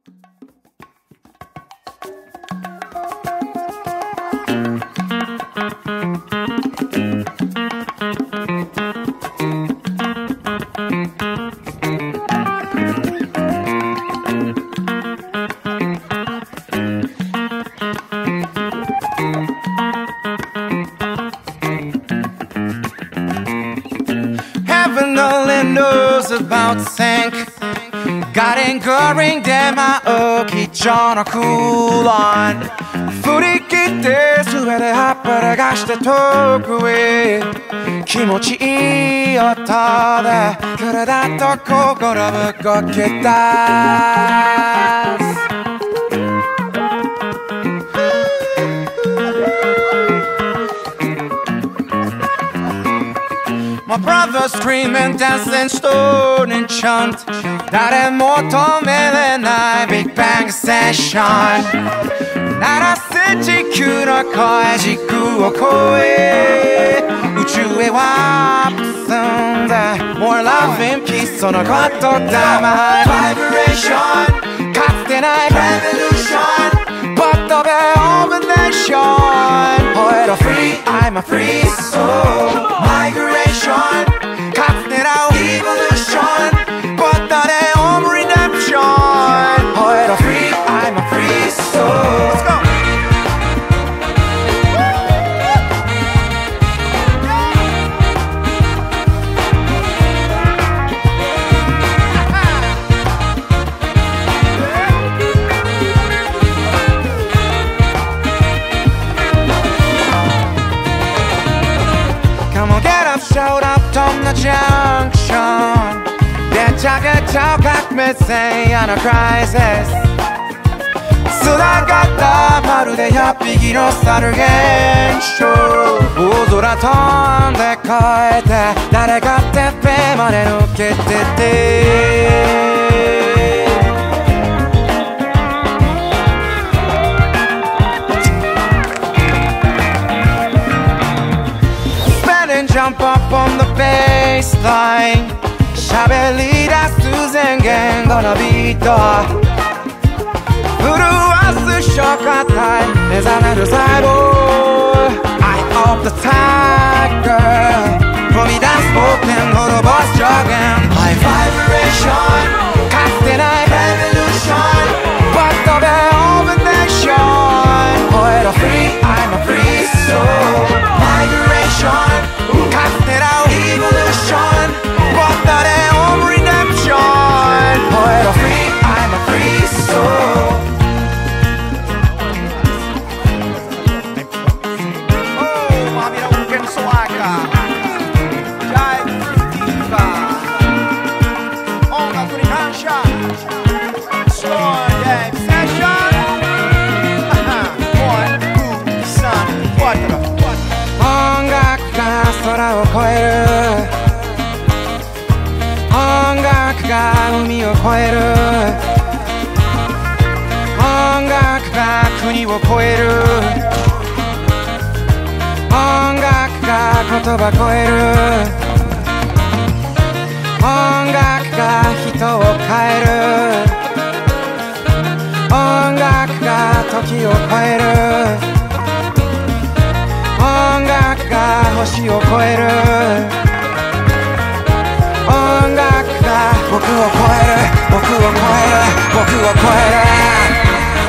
Heaven only knows about the sink 가린 거린 대마오기 전어 쿨한振り切って全て葉っぱらがして遠くへ気持ちいい音で体と心動き出すMy brother screaming, dancing, stone and chant 誰も止めれない Big Bang Session 鳴らせ地球の声軸を越え宇宙へワープすんで More love and peace そのことだま Vibration かつてない Revolution But the illumination Poet of free, I'm a free soul Migration かつてない Evolution But the redemption Poet of free, I'm a free soul Let's go! Showed up on the junction 대차게 척각매생 on a crisis 繋がったまるで100匹の猿現象大空飛んで越えて誰かてっぺんまで抜けててJump up on the baseline 喋り出す宣言後のビート震わす消化体目覚める細胞 I hope the tiger 飛び出す冒険滅ぼす上限 My vibration かつてない Revolution But the illumination Poet of free, I'm a free soul Migrationかつてない Evolution But the own redemption Poet of free, I'm a free soul Oh, mami na ugin suwaka Jai fruitiva Ongaku ni kansha Stoned session 1, 2, 3, 4音楽が空を越える音楽が海を越える音楽が国を越える音楽が言葉超える音楽が人を変える音楽が時を超える音楽が星を越える音楽が僕を超える僕を超える僕を超える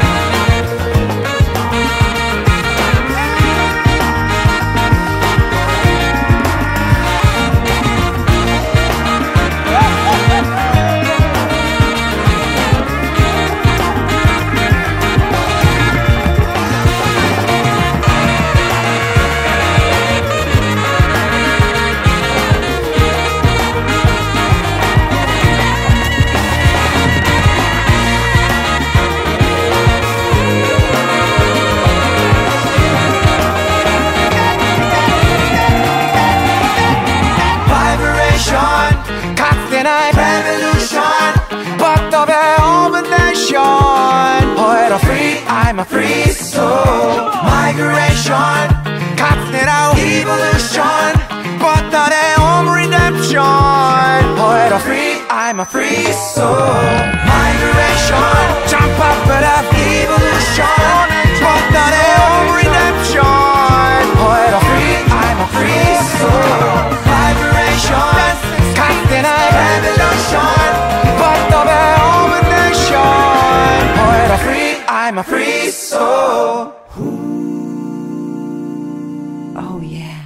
I'm a free soul Migration かつてない Evolution But the own redemption Poet of free I'm a free soul Migration Jump I'm a free soul. Oh yeah.